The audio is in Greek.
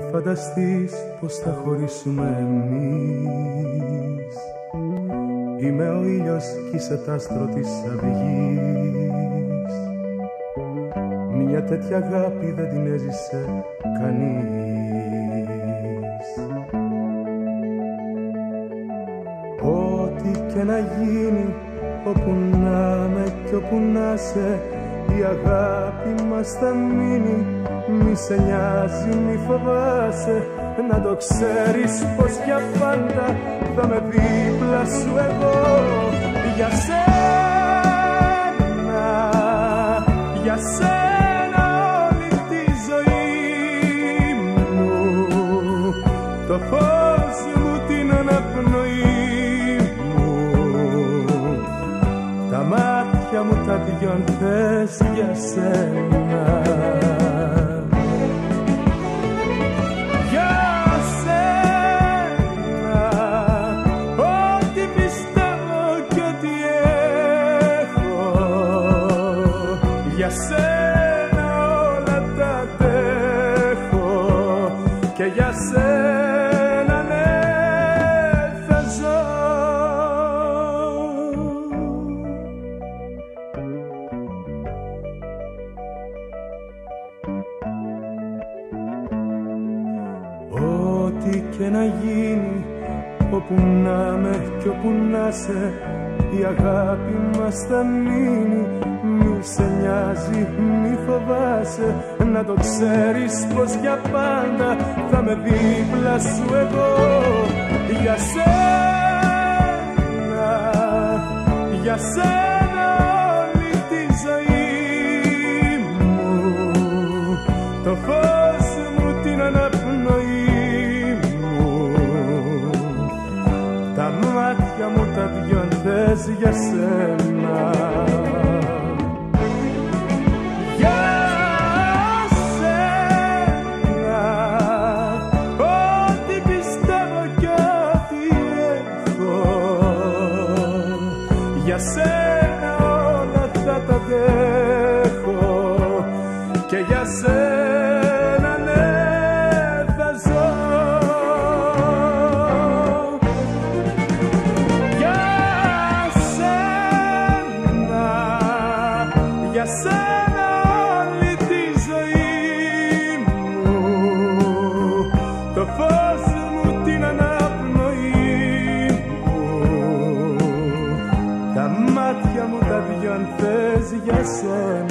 φανταστείς πως θα χωρίσουμε εμείς. Είμαι ο ήλιος κι είσαι τ' άστρο της αυγής. Μια τέτοια αγάπη δεν την έζησε κανείς. Ό,τι και να γίνει, όπου να με κι όπου να σε, η αγάπη μας θα μείνει. Μη σε νοιάζει, μη φοβάσαι, να το ξέρεις πως για πάντα θα με δίπλα σου εγώ. Για σένα, για σένα όλη τη ζωή μου, το φως μου, την αναπνοή μου, τα μάτια μου τα δυο αν θες για σένα. Για σένα όλα τα αντέχω και για σένα ναι θα ζω. Ό,τι και να γίνει, όπου να με κι όπου να σε, η αγάπη μας θα μείνει. Μη σε νοιάζει, μη φοβάσαι, να το ξέρεις πως για πάντα θα με δίπλα σου εγώ. Για σένα, για σένα όλη τη ζωή μου, το φως μου, την αναπνοή μου, τα μάτια μου τα δυο αν θες για σένα. Για σένα όλα θα τα δέχω και για σένα ναι θα ζω. Για σένα, για σένα όλη τη ζωή μου, το φως μου, την αναπνοή μου, τα μάτια μου τα δυο αν θες για σένα.